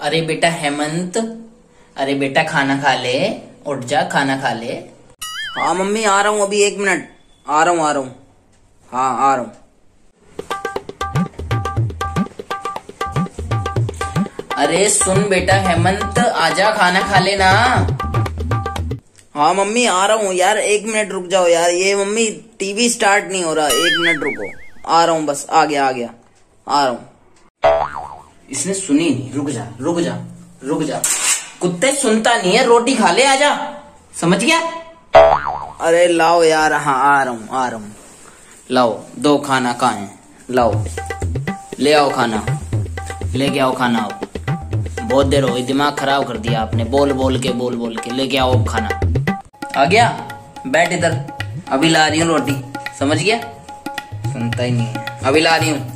अरे बेटा हेमंत, अरे बेटा खाना खा ले, उठ जा खाना खा ले। हाँ मम्मी आ रहा हूँ, अभी 1 मिनट आ रहा हूँ। हाँ आ रहा हूँ। अरे सुन बेटा हेमंत, आजा खाना खा लेना। हाँ मम्मी आ रहा हूँ यार, 1 मिनट रुक जाओ यार। ये मम्मी टीवी स्टार्ट नहीं हो रहा, 1 मिनट रुको। आ रहा हूँ, बस आ गया आ रहा हूँ। इसने सुनी नहीं, रुक जा रुक जा रुक जा। कुत्ते सुनता नहीं है, रोटी खा ले, आजा। समझ गया? अरे लाओ यार, हाँ आ रहा हूँ। लाओ, दो खाना कहाँ है, लाओ ले आओ खाना, लेके आओ खाना। आओ, बहुत देर हो गई, दिमाग खराब कर दिया आपने, बोल बोल के लेके आओ खाना। आ गया? बैठ इधर, अभी ला रही हूँ रोटी। समझ गया? सुनता ही नहीं है, अभी ला रही हूँ।